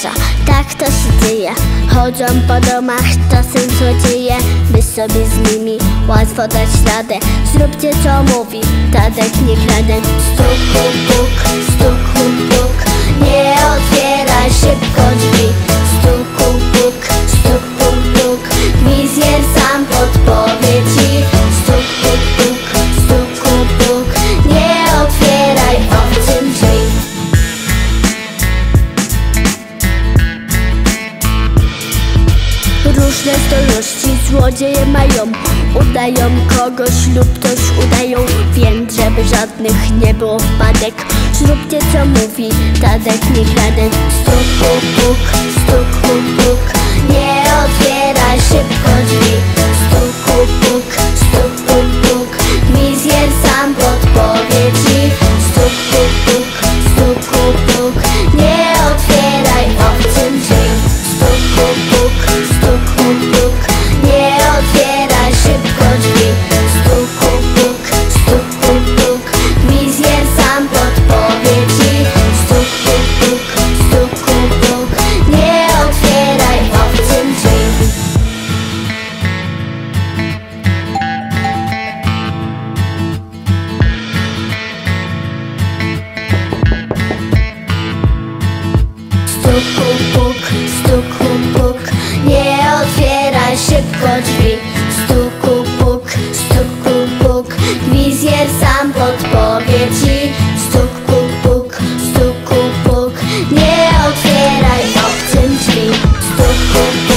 zdarza, tak to się dzieje. Chodzą po domach czasem złodzieje, by sobie z nimi łatwo dać radę. Zróbcie co mówi Tadek, nie kradę. Stuk, puk, stuk, puk, nie otwieraj szybko drzwi. Stuk, puk, stuk, puk, wizjer sam podpowie ci. Stuk, puk, stuk, puk, nie otwieraj obcym drzwi. Różne zdolności złodzieje mają, udają kogoś lub też udają, więc żeby żadnych nie było wpadek, zróbcie co mówi Tadek, nie kradę. Stuk, puk, stuk, puk, nie otwieraj szybko drzwi. Stuk, puk, stuk, puk, wizjer sam podpowie ci. Stuk, puk, stuk, puk, nie otwieraj obcym drzwi. Stuk, puk, stuk, puk, nie otwieraj szybko drzwi. Stuk, puk, stuk, puk, wizjer sam podpowie ci. Stuk, puk, stuk, puk, nie otwieraj obcym drzwi. Stuk, puk, stuk, puk, nie otwieraj szybko drzwi. Stuk, puk, stuk, puk, wizjer sam podpowie ci. Stuk, puk, stuk, puk, nie otwieraj obcym drzwi. Stuk,